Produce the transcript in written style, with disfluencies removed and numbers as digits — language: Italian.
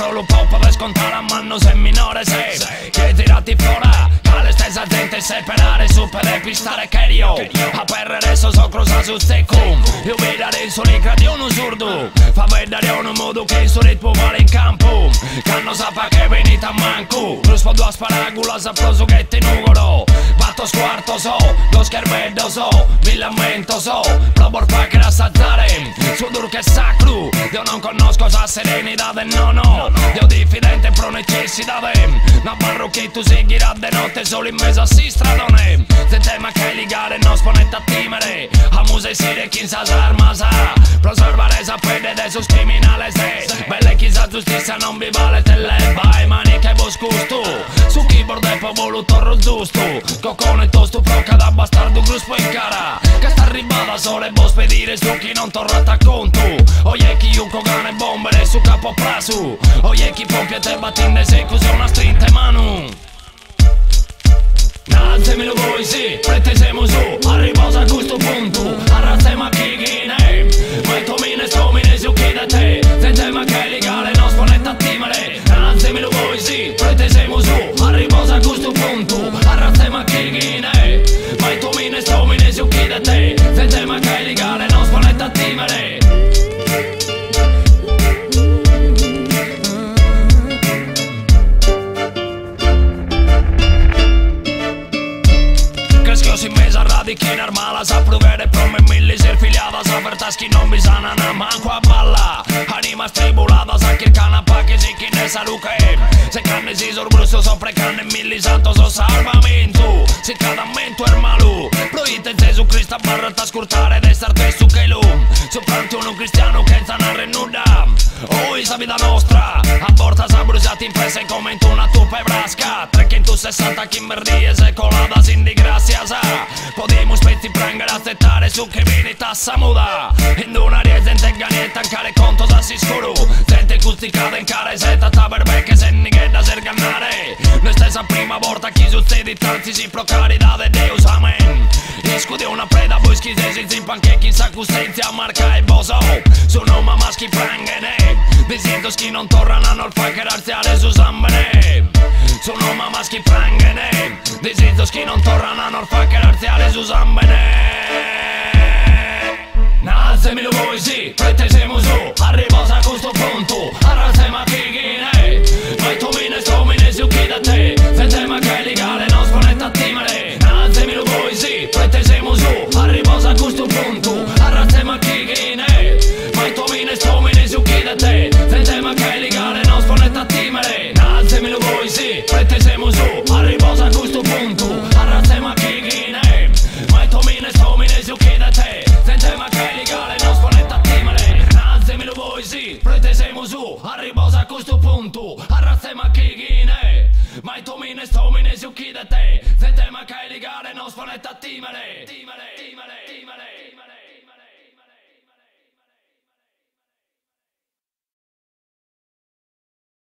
solo poco per scontare a mano se minore se che tirati fuori alle stessa gente separare su per depistare che io a per adesso so cosa su stecum io vedo adesso li credi uno surdo fa vedere un modo che il suo ritmo vale in campo che non sa che venite a manco rispondo a sparagula saproso che te nugolo batto squarto so lo schermetto so mi lamento so provo a che assaltare su dur che sacro io non conosco sa serenità del nono io diffidente pro necessità una barro che tu seguirà de notte solo in mezzo a si stradone se tema che ligare non sponetta a timere a muse sire chi sa arma sa preservare sapere de sus criminale se belle chi sa giustizia non vi vale te le vai mani che vos gusto su keyboard e poi voluto torro giusto cocone tosto proca da bastardo gruspo in cara che sta arrivata solo e vos pedire su chi non torrata conto oye chi un cogane bombere su capo prasu oye chi pompia te battinde se così una strinta in mano Alzemelo voi sì, pretesemo su, arrivato a questo punto, arrastemo a chi ghine ma tu mine sto mine su chi da te, se tema che è legale non sponetta a timere Alzemelo voi sì, pretesemo su, arrivato a questo punto, arrastemo a chi ghine ma tu mine sto mine su chi da te, se tema che è legale non sponetta a timere in mesa radichi normale sa provare pro me milli ser filiata sa per taschi non mi sana na manco a balla anima stribulata sa che canapa che si chi ne sa luca se canne si sorbrusto sopra canne milli santo so salvamento se cadamento è malo proite Gesù Cristo barra ta scurtare ed estar testo che lo sopranti uno cristiano che sta narre nuda oi sa vita nostra a porta sa bruciati in presa e commento una tupa e brasca 360 chimberdie se colada sin di grazia sa Podemos spetti prangere a settare su che viene tassa muda in una gente ganietta ancare conto da si scuro gente custicata in care setta taberbe che se nighe da sergannare noi stessa prima volta chi succede tanti si procarità de Deus amen discute una preda voi schizesi zimpan che chi sa custenzia marca e boso sono mamma schi prangene desiento schi non tornano a non fa che razziare su sambene sono mamma schi prangene desiento schi non tornano a non fa che razziare su sambene Alzemelo voi sì, pretesemo su, arrivato a questo punto, arrastemo a chi ghine ma tu mine sto mine su chi da te, se tema che è legale non sponetta a timere Alzemelo voi sì, pretesemo su, arrivato a questo punto, arrastemo a chi ghine ma tu mine sto mine su chi da te, se tema che è legale non sponetta a timere Alzemelo voi sì, pretesemo su, arrivato a questo punto, arrastemo a chi ghine ma tu mine sto mine su chi da te, se tema che è legale non sponetta a timere Alzemelo voi sì, pretesemo su, arrivato a questo punto, arrastemo a chi ghine ma tu mine sto mine su chi da te, se tema che è legale non sponetta a timere